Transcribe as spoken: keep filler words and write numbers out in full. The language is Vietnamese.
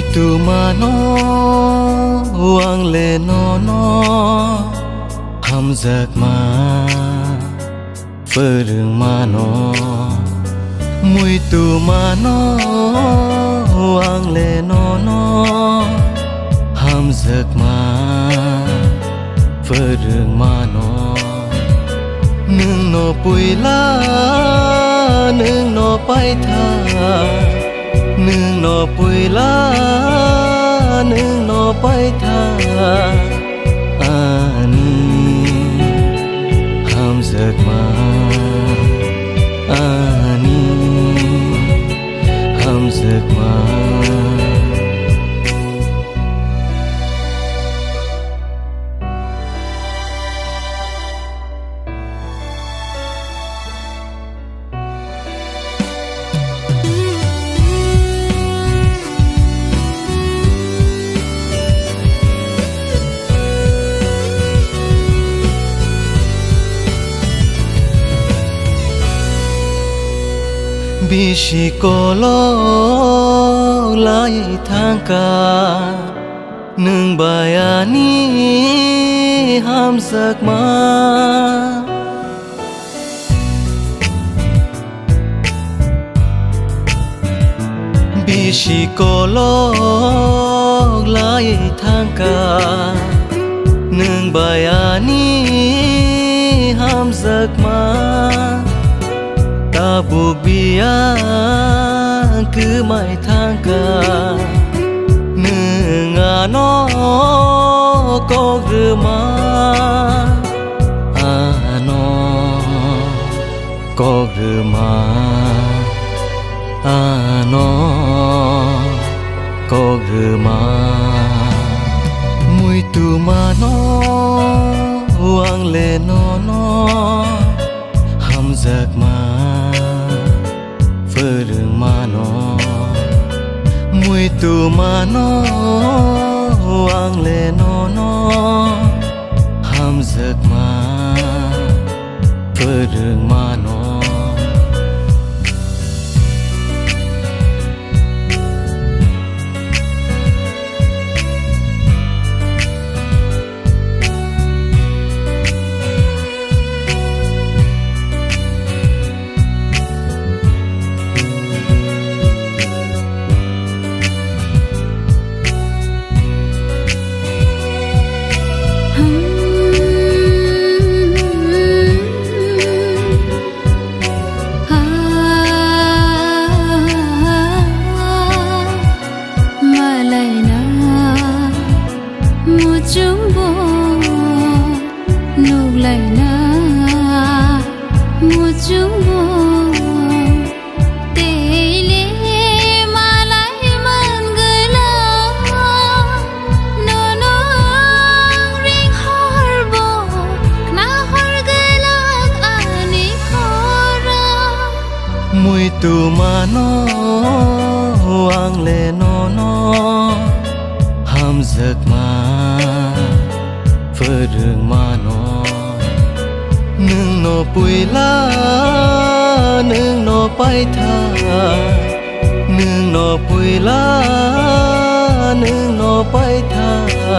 tu mà nó hoang lệ nó nó hầm giặc mà phơ đường mà nó mùi tu mà nó hoang lệ nó nó hầm giặc mà phơ đường mà nó nương nó bùi lá nương nó bay tha nương nó bùi lá nương nó bay tha ani ham giấc mà ani ham giấc mà bishi kolo lai thangka nương bayani ham giấc mà bishi kolo lai thangka nương bayani ham giấc mà ta buộc bia cứ mãi thang cả nương à nó có rửa mà à nó có rửa mà à nó có rửa mà mùi tu mà nó hoang lệ nó nó hầm giặc mà phơ đường mà nó mùi tu mà nó hoang lệ nó nó hầm giặc mà phơ đường mà nó mùi tu mà nó hoang lệ nó nó hầm giấc mà phơ đường mà nó nương nó bùi lá nương nó bay tha nương nó bùi lá nương nó bay tha